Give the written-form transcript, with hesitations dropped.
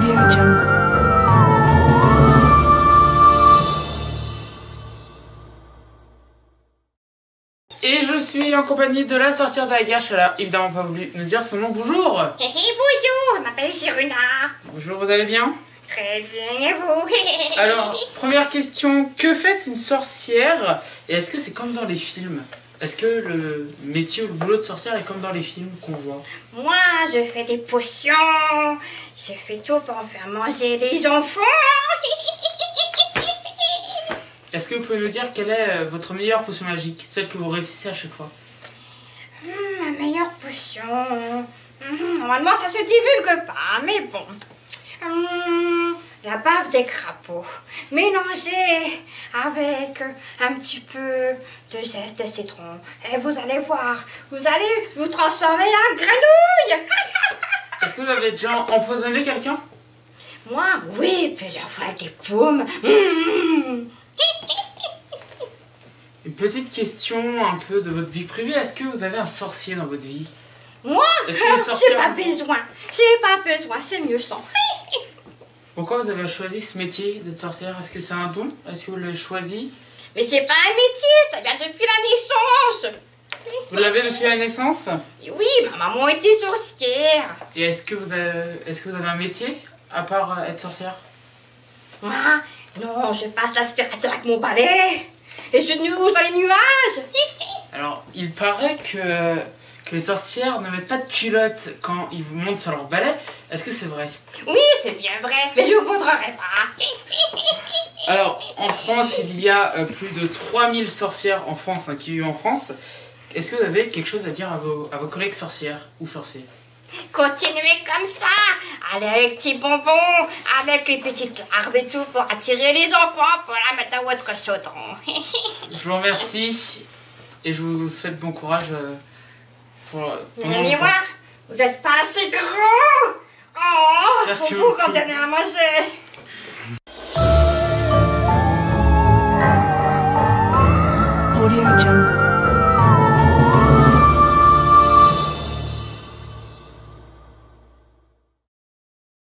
Audio Jungle. Et je suis en compagnie de la sorcière de la guerre. Elle a évidemment pas voulu nous dire son nom. Bonjour. Bonjour, je m'appelle Siruna. Bonjour, vous allez bien? Très bien, et vous? Alors, première question. Que fait une sorcière? Et est-ce que c'est comme dans les films? Est-ce que le métier ou le boulot de sorcière est comme dans les films qu'on voit? Moi, je fais des potions. Je fais tout pour faire manger les enfants. Est-ce que vous pouvez nous dire quelle est votre meilleure potion magique? Celle que vous réussissez à chaque fois? Ma meilleure potion. Normalement, ça se divulgue pas, mais bon. La bave des crapauds, mélangée avec un petit peu de zeste de citron. Et vous allez voir, vous allez vous transformer en grenouille. Est-ce que vous avez déjà empoisonné quelqu'un? Moi, oui, plusieurs fois avec des paumes. Une petite question un peu de votre vie privée. Est-ce que vous avez un sorcier dans votre vie? Moi, Est-ce que les j'ai sorcières- pas besoin. J'ai pas besoin, c'est mieux sans. Pourquoi vous avez choisi ce métier d'être sorcière? Est-ce que c'est un don? Est-ce que vous l'avez choisi? Mais c'est pas un métier, ça vient depuis la naissance. Vous l'avez depuis la naissance? Oui, ma maman était sorcière. Et est-ce que vous avez un métier à part être sorcière? Moi, non, je passe l'aspirateur avec mon balai. Et je nous dans les nuages. Alors, il paraît que les sorcières ne mettent pas de culottes quand ils vous montent sur leur balai. Est-ce que c'est vrai? Oui, c'est bien vrai, mais je vous montrerai pas. Alors, en France, il y a plus de 3000 sorcières en France, hein, qui vivent en France. Est-ce que vous avez quelque chose à dire à vos collègues sorcières ou sorciers? Continuez comme ça. Allez avec les petits bonbons, avec les petites larves et tout pour attirer les enfants pour la mettre dans votre chaudron. Je vous remercie et je vous souhaite bon courage pour pendant Venez longtemps. voir, vous êtes pas assez gros. Oh, Merci faut vous beaucoup. qu'on donne à manger. Audio Jungle.